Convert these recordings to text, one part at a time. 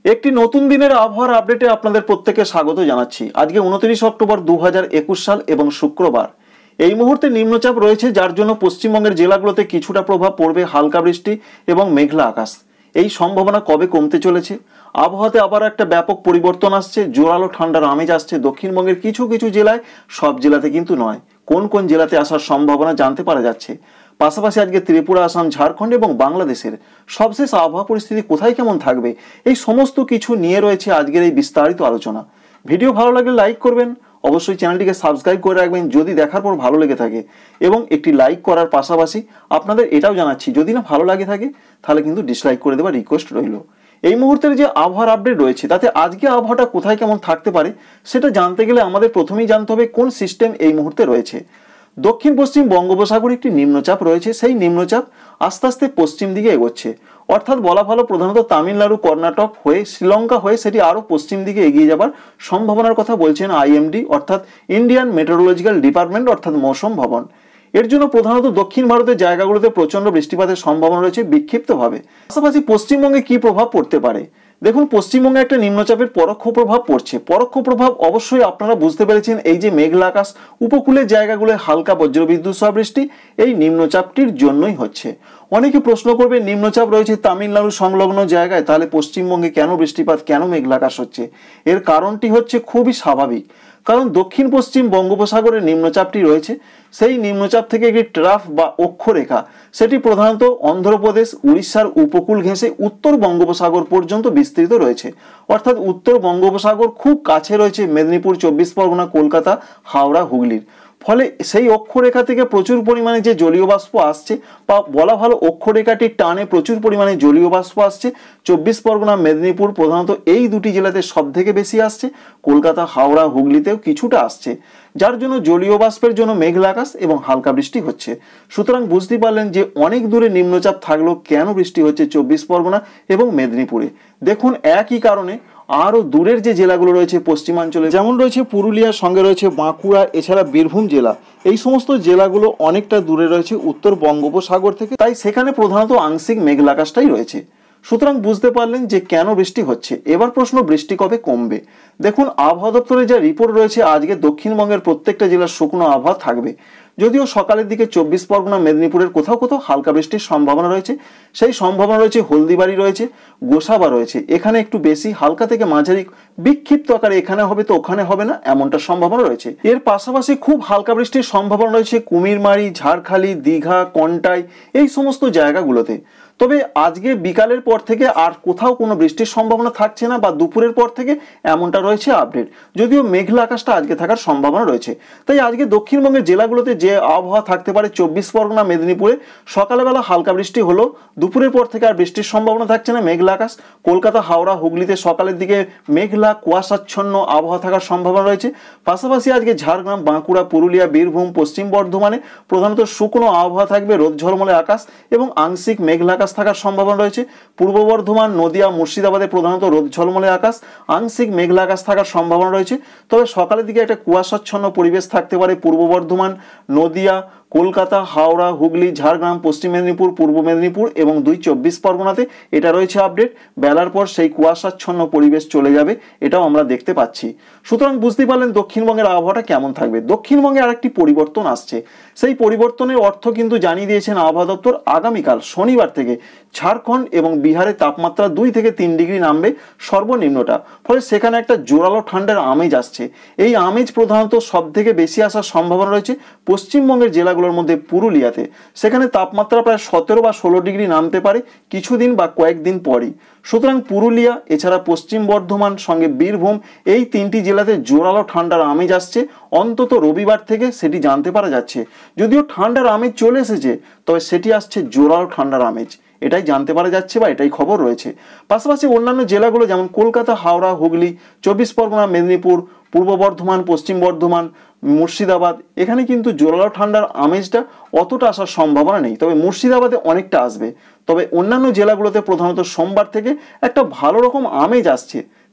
একটি নতুন দিনের আবহাওয়ার আপডেটে আপনাদের প্রত্যেককে স্বাগত জানাচ্ছি। আজকে 29 অক্টোবর 2021 সাল এবং শুক্রবার। এই মুহূর্তে নিম্নচাপ রয়েছে, যার জন্য পশ্চিমবঙ্গের জেলাগুলোতে কিছুটা প্রভাব পড়বে, হালকা বৃষ্টি এবং মেঘলা আকাশ। এই সম্ভাবনা কবে কমতে চলেছে? আবহাওয়াতে আবার একটা ব্যাপক পরিবর্তন আসছে, জোরালো ঠান্ডার আমেজ আসছে দক্ষিণবঙ্গের কিছু কিছু জেলায়, সব জেলাতে কিন্তু নয়। কোন কোন জেলাতে আসার সম্ভাবনা জানতে পারা যাচ্ছে। পাশাপাশি আজকে ত্রিপুরা, আসাম, ঝাড়খণ্ড এবং বাংলাদেশের সবশেষ আবহাওয়া পরিস্থিতি কোথায় কেমন থাকবে, এই সমস্ত কিছু নিয়ে রয়েছে আজকের এই বিস্তারিত আলোচনা। ভিডিও ভালো লাগলে লাইক করবেন, অবশ্যই চ্যানেলটিকে সাবস্ক্রাইব করে রাখবেন যদি দেখার পর ভালো লেগে থাকে, এবং একটি লাইক করার পাশাপাশি আপনাদের এটাও জানাচ্ছি, যদি না ভালো লাগে থাকে তাহলে কিন্তু ডিসলাইক করে দেওয়ার রিকোয়েস্ট রইল। এই মুহূর্তের যে আবহাওয়ার আপডেট রয়েছে তাতে আজকে আবহাওয়াটা কোথায় কেমন থাকতে পারে সেটা জানতে গেলে আমাদের প্রথমেই জানতে হবে কোন সিস্টেম এই মুহূর্তে রয়েছে। দক্ষিণ পশ্চিম বঙ্গোপসাগরে একটি নিম্নচাপ রয়েছে, সেই নিম্নচাপ আস্তে আস্তে পশ্চিম দিকে এগোচ্ছে, অর্থাৎ বলা ভালো প্রধানত তামিলনাড়ু, কর্ণাটক হয়ে শ্রীলঙ্কা হয়ে সেটি আরও পশ্চিম দিকে এগিয়ে যাবার সম্ভাবনার কথা বলছেন আইএমডি অর্থাৎ ইন্ডিয়ান মেটেরোলজিক্যাল ডিপার্টমেন্ট অর্থাৎ মৌসুম ভবন। এর জন্য প্রধানত দক্ষিণ ভারতের জায়গাগুলোতে প্রচন্ড বৃষ্টিপাতের সম্ভাবনা রয়েছে বিক্ষিপ্তভাবে। পাশাপাশি পশ্চিমবঙ্গে কি প্রভাব পড়তে পারে? দেখুন, পশ্চিমবঙ্গে একটা নিম্নচাপের পরোক্ষ প্রভাব পড়ছে। পরোক্ষ প্রভাব অবশ্যই আপনারা বুঝতে পেরেছেন, এই যে মেঘলা আকাশ, উপকূলের জায়গাগুলোয় হালকা বজ্রবিদ্যুৎ সহ বৃষ্টি এই নিম্নচাপটির জন্যই হচ্ছে। অনেকে প্রশ্ন করবে, নিম্নচাপ রয়েছে তামিলনাড়ু সংলগ্ন জায়গায়, তাহলে পশ্চিমবঙ্গে কেন বৃষ্টিপাত, কেন মেঘলা আকাশ হচ্ছে? এর কারণটি হচ্ছে খুবই স্বাভাবিক, কারণ দক্ষিণ পশ্চিম বঙ্গোপসাগরের নিম্নচাপটি রয়েছে, সেই নিম্নচাপ থেকে একটি ট্রাফ বা অক্ষরেখা, সেটি প্রধানত অন্ধ্রপ্রদেশ, উড়িষ্যার উপকূল ঘেঁষে উত্তর বঙ্গোপসাগর পর্যন্ত বিস্তৃত রয়েছে। অর্থাৎ উত্তর বঙ্গোপসাগর খুব কাছে রয়েছে মেদিনীপুর, 24 পরগনা, কলকাতা, হাওড়া, হুগলির। ফলে সেই অক্ষরেখা থেকে প্রচুর পরিমাণে যে জলীয় বাষ্প আসছে, বা বলা ভালো অক্ষরেখাটির টানে প্রচুর পরিমাণে জলীয় বাষ্প আসছে 24 পরগনা, মেদিনীপুর, প্রধানত এই দুটি জেলাতে সব থেকে বেশি আসছে। কলকাতা, হাওড়া, হুগলিতেও কিছুটা আসছে, যার জন্য জলীয় বাষ্পের জন্য মেঘলা আকাশ এবং হালকা বৃষ্টি হচ্ছে। সুতরাং বুঝতে পারলেন যে অনেক দূরে নিম্নচাপ থাকলেও কেন বৃষ্টি হচ্ছে 24 পরগনা এবং মেদিনীপুরে। দেখুন, একই কারণে আরও দূরের যে জেলাগুলো রয়েছে পশ্চিমাঞ্চলে, যেমন রয়েছে পুরুলিয়ার সঙ্গে রয়েছে বাঁকুড়া, এছাড়া বীরভূম জেলা, এই সমস্ত জেলাগুলো অনেকটা দূরে রয়েছে উত্তর বঙ্গোপসাগর থেকে, তাই সেখানে প্রধানত আংশিক মেঘলা আকাশটাই রয়েছে। সুতরাং বুঝতে পারলেন যে কেন বৃষ্টি হচ্ছে। এবার প্রশ্ন, বৃষ্টি কবে কমবে? দেখুন, আবহাওয়া দপ্তরে যা রিপোর্ট রয়েছে, আজকে দক্ষিণবঙ্গের প্রত্যেকটা জেলার শুকনো আবহাওয়া থাকবে, যদিও সকালের দিকে 24 পরগনা, মেদিনীপুরের কোথাও কোথাও হালকা বৃষ্টির সম্ভাবনা রয়েছে। সেই সম্ভাবনা রয়েছে হলদিবাড়ি রয়েছে, গোসাবা রয়েছে, এখানে একটু বেশি, হালকা থেকে মাঝারি বিক্ষিপ্ত আকারে এখানে হবে তো ওখানে হবে না, এমনটা সম্ভাবনা রয়েছে। এর পাশাপাশি খুব হালকা বৃষ্টির সম্ভাবনা রয়েছে কুমিরমারি, ঝাড়খালি, দীঘা, কন্টাই, এই সমস্ত জায়গাগুলোতে। তবে আজকে বিকালের পর থেকে আর কোথাও কোনো বৃষ্টির সম্ভাবনা থাকছে না, বা দুপুরের পর থেকে এমনটা রয়েছে আপডেট, যদিও মেঘলা আকাশটা আজকে থাকার সম্ভাবনা রয়েছে। তাই আজকে দক্ষিণবঙ্গের জেলাগুলোতে যে আবহাওয়া থাকতে পারে, 24 পরগনা, মেদিনীপুরে সকালবেলা হালকা বৃষ্টি হলো, দুপুরের পর থেকে আর বৃষ্টির সম্ভাবনা থাকছে না, মেঘলা আকাশ। কলকাতা, হাওড়া, হুগলিতে সকালের দিকে মেঘলা কুয়াশাচ্ছন্ন আবহাওয়া থাকার সম্ভাবনা রয়েছে। পাশাপাশি আজকে ঝাড়গ্রাম, বাঁকুড়া, পুরুলিয়া, বীরভূম, পশ্চিম বর্ধমানে প্রধানত শুকনো আবহাওয়া থাকবে, রোদ ঝলমলে আকাশ এবং আংশিক মেঘলা আকাশ থাকার সম্ভাবনা রয়েছে। পূর্ব বর্ধমান, নদিয়া, মুর্শিদাবাদে প্রধানত রোদ ঝলমলে আকাশ, আংশিক মেঘলা আকাশ থাকার সম্ভাবনা রয়েছে। তবে সকালের দিকে একটা কুয়াশাচ্ছন্ন পরিবেশ থাকতে পারে পূর্ব বর্ধমান, নদিয়া, কলকাতা, হাওড়া, হুগলি, ঝাড়গ্রাম, পশ্চিম মেদিনীপুর, পূর্ব মেদিনীপুর এবং 24 পরগনাতে। এটা রয়েছে আপডেট। বেলার পর সেই কুয়াশাচ্ছন্ন পরিবেশ চলে যাবে, এটাও আমরা দেখতে পাচ্ছি। সুতরাং বুঝতে পারলেন দক্ষিণবঙ্গের আবহাওয়াটা কেমন থাকবে। দক্ষিণবঙ্গে আরেকটি পরিবর্তন আসছে, সেই পরিবর্তনের অর্থ কিন্তু জানিয়ে দিয়েছেন আবহাওয়া দপ্তর। আগামীকাল শনিবার থেকে ঝাড়খণ্ড এবং বিহারের তাপমাত্রা 2 থেকে 3 ডিগ্রি নামবে সর্বনিম্নটা, ফলে সেখানে একটা জোরালো ঠান্ডার আমেজ আসছে। এই আমেজ প্রধানত সব থেকে বেশি আসার সম্ভাবনা রয়েছে পশ্চিমবঙ্গের জেলাগুলোর মধ্যে পুরুলিয়াতে, সেখানে তাপমাত্রা প্রায় 17 বা 16 ডিগ্রি নামতে পারে কিছুদিন বা কয়েকদিন পরই। সুতরাং পুরুলিয়া, এছাড়া পশ্চিম বর্ধমান, সঙ্গে বীরভূম, এই 3টি জেলাতে জোরালো ঠান্ডার আমেজ আসছে অন্তত রবিবার থেকে, সেটি জানতে পারা যাচ্ছে। যদিও ঠান্ডার আমেজ চলে এসেছে, তবে সেটি আসছে জোরালো ঠান্ডার আমেজ, এটাই জানতে পারা যাচ্ছে বা এটাই খবর রয়েছে। পাশাপাশি অন্যান্য জেলাগুলো যেমন কলকাতা, হাওড়া, হুগলি, 24 পরগনা, মেদিনীপুর, পূর্ব বর্ধমান, পশ্চিম বর্ধমান, মুর্শিদাবাদ, এখানে কিন্তু জোরালো ঠান্ডার আমেজটা অতটা আসার সম্ভাবনা নেই, তবে মুর্শিদাবাদে অনেকটা আসবে। তবে অন্যান্য জেলাগুলোতে প্রধানত সোমবার থেকে একটা ভালো রকম আমেজ আসছে,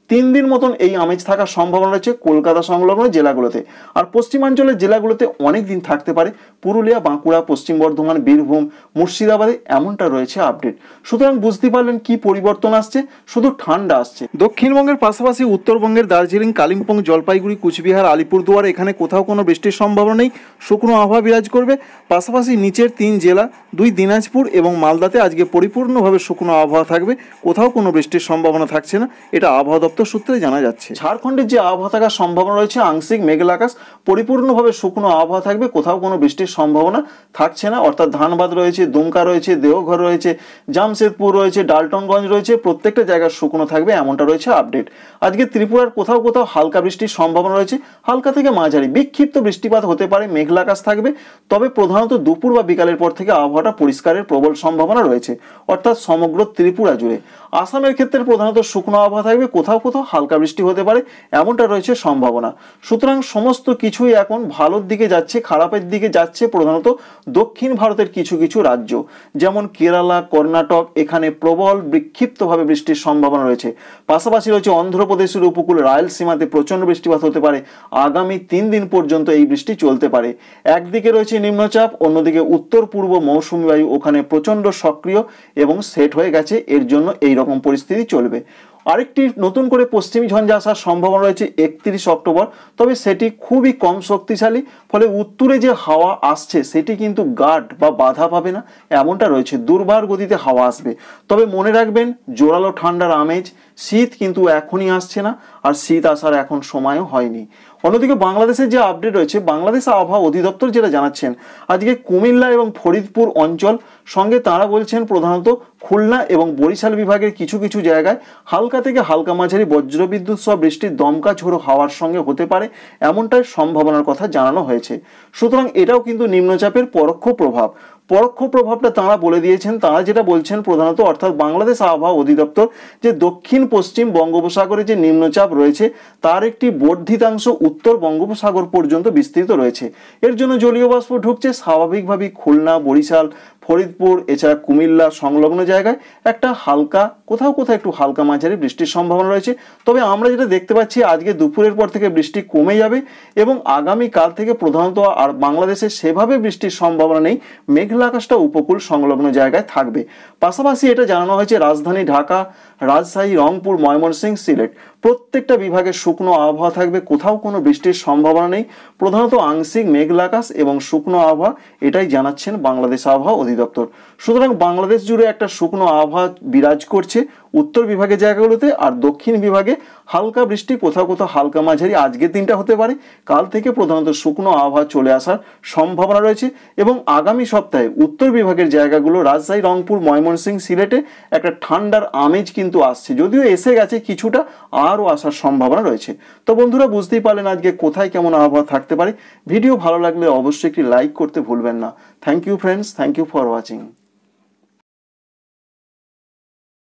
3 দিন মতন এই আমেজ থাকার সম্ভাবনা রয়েছে কলকাতা সংলগ্ন জেলাগুলোতে। আর পশ্চিমাঞ্চলের জেলাগুলোতে অনেক দিন থাকতে পারে, পুরুলিয়া, বাঁকুড়া, পশ্চিম বর্ধমান, বীরভূম, মুর্শিদাবাদে এমনটা রয়েছে আপডেট। সুতরাং বুঝতে পারলেন কি পরিবর্তন আসছে, শুধু ঠান্ডা আসছে। দক্ষিণবঙ্গের পাশাপাশি উত্তরবঙ্গের দার্জিলিং, কালিম্পং, জলপাইগুড়ি, কুচবিহার, আলিপুরদুয়ার এখানে কোথাও কোনো বৃষ্টির সম্ভাবনা নেই, শুকনো আবহাওয়া বিরাজ করবে। পাশাপাশি নিচের 3 জেলা 2 দিনাজপুর এবং মালদাতে আজকে পরিপূর্ণভাবে শুকনো আবহাওয়া থাকবে, কোথাও কোনো বৃষ্টির সম্ভাবনা থাকছে না, এটা আবহাওয়া দপ্তর সূত্রে জানা যাচ্ছে। ঝাড়খণ্ডের যে আবহাওয়া থাকার সম্ভাবনা রয়েছে আংশিক মেঘলা আকাশ, পরিপূর্ণভাবে শুকনো আবহাওয়া থাকবে, কোথাও কোনো বৃষ্টির সম্ভাবনা থাকছে না। অর্থাৎ ধানবাদ রয়েছে, দুমকা রয়েছে, দেওঘর রয়েছে, জামশেদপুর রয়েছে, ডালটনগঞ্জ রয়েছে, প্রত্যেকটা জায়গায় শুকনো থাকবে, এমনটা রয়েছে আপডেট। আজকে ত্রিপুরার কোথাও কোথাও হালকা বৃষ্টির সম্ভাবনা রয়েছে, হালকা থেকে মাঝারি বিক্ষিপ্ত বৃষ্টিপাত হতে পারে, মেঘলা আকাশ থাকবে। তবে প্রধানত দুপুর বা বিকালের পর থেকে আবহাওয়াটা পরিষ্কারের প্রবল সম্ভাবনা রয়েছে, অর্থাৎ সমগ্র ত্রিপুরা জুড়ে। আসামের ক্ষেত্রে প্রধানত শুকনো আবহাওয়া থাকবে, কোথাও কোথাও হালকা বৃষ্টি হতে পারে, এমনটা রয়েছে সম্ভাবনা। সুতরাং সমস্ত কিছুই এখন ভালোর দিকে যাচ্ছে, খারাপের দিকে যাচ্ছে প্রধানত দক্ষিণ ভারতের কিছু কিছু রাজ্য, যেমন কেরালা, কর্ণাটক, এখানে প্রবল বিক্ষিপ্তভাবে বৃষ্টির সম্ভাবনা রয়েছে। পাশাপাশি রয়েছে অন্ধ্রপ্রদেশের উপকূল, রায়লসীমাতে প্রচণ্ড বৃষ্টিপাত হতে পারে, আগামী 3 দিন পর্যন্ত এই বৃষ্টি চলতে পারে। একদিকে রয়েছে নিম্নচাপ, অন্যদিকে উত্তর পূর্ব মৌসুমী বায়ু ওখানে প্রচণ্ড সক্রিয় এবং সেট হয়ে গেছে, এর জন্য এই রকম পরিস্থিতি চলবে। আরেকটি নতুন করে পশ্চিমী ঝঞ্ঝা আসার সম্ভাবনা রয়েছে 31 অক্টোবর, তবে সেটি খুবই কম শক্তিশালী, ফলে উত্তরে যে হাওয়া আসছে সেটি কিন্তু গার্ড বা বাধা পাবে না, এমনটা রয়েছে। দুর্বার গতিতে হাওয়া আসবে, তবে মনে রাখবেন জোরালো ঠান্ডার আমেজ, শীত কিন্তু এখনই আসছে না, আর শীত আসার এখন সময়ও হয়নি। অন্যদিকে বাংলাদেশের যে আপডেট রয়েছে, বাংলাদেশ আবহাওয়া অধিদপ্তর যেটা জানাচ্ছেন, আজকে কুমিল্লা এবং ফরিদপুর অঞ্চল, সঙ্গে তারা বলছেন প্রধানত খুলনা এবং বরিশাল বিভাগের কিছু কিছু জায়গায় হালকা থেকে হালকা মাঝারি বজ্রবিদ্যুৎ সহ বৃষ্টির দমকা ঝোড়ো হাওয়ার সঙ্গে হতে পারে, এমনটাই সম্ভাবনার কথা জানানো হয়েছে। সুতরাং এটাও কিন্তু নিম্নচাপের পরোক্ষ প্রভাব। পরোক্ষ প্রভাবটা তাঁরা বলে দিয়েছেন, তাঁরা যেটা বলছেন প্রধানত, অর্থাৎ বাংলাদেশ আবহাওয়া অধিদপ্তর, যে দক্ষিণ পশ্চিম বঙ্গোপসাগরে যে নিম্নচাপ রয়েছে তার একটি বর্ধিতাংশ উত্তর বঙ্গোপসাগর পর্যন্ত বিস্তৃত রয়েছে। এর জন্য জলীয় বাষ্প ঢুকছে, স্বাভাবিকভাবেই খুলনা, বরিশাল, ফরিদপুর, এছাড়া কুমিল্লা সংলগ্ন জায়গায় একটা হালকা, কোথাও কোথাও একটু হালকা মাঝারি বৃষ্টির সম্ভাবনা রয়েছে। তবে আমরা যেটা দেখতে পাচ্ছি, আজকে দুপুরের পর থেকে বৃষ্টি কমে যাবে এবং আগামীকাল থেকে প্রধানত আর বাংলাদেশে সেভাবে বৃষ্টির সম্ভাবনা নেই, মেঘলা আকাশটা উপকূল সংলগ্ন জায়গায় থাকবে। পাশাপাশি এটা জানানো হয়েছে রাজধানী ঢাকা, রাজশাহী, রংপুর, ময়মনসিংহ, সিলেট প্রত্যেকটা বিভাগে শুকনো আবহাওয়া থাকবে, কোথাও কোনো বৃষ্টির সম্ভাবনা নেই, প্রধানত আংশিক মেঘলা আকাশ এবং শুকনো আবহাওয়া, এটাই জানাচ্ছেন বাংলাদেশ আবহাওয়া অধিদপ্তর। সুতরাং বাংলাদেশ জুড়ে একটা শুকনো আবহাওয়া বিরাজ করছে উত্তর বিভাগের জায়গাগুলোতে, আর দক্ষিণ বিভাগে হালকা বৃষ্টি, কোথাও কোথাও হালকা মাঝারি আজকের দিনটা হতে পারে, কাল থেকে প্রধানত শুকনো আবহাওয়া চলে আসার সম্ভাবনা রয়েছে। এবং আগামী সপ্তাহে উত্তর বিভাগের জায়গাগুলো, রাজশাহী, রংপুর, ময়মনসিংহ, সিলেটে একটা ঠান্ডার আমেজ কিন্তু আসছে, যদিও এসে গেছে কিছুটা, আরও আসার সম্ভাবনা রয়েছে। তো বন্ধুরা বুঝতেই পারলেন আজকে কোথায় কেমন আবহাওয়া থাকতে পারে। ভিডিও ভালো লাগলে অবশ্যই একটি লাইক করতে ভুলবেন না। Thank you friends, thank you for watching.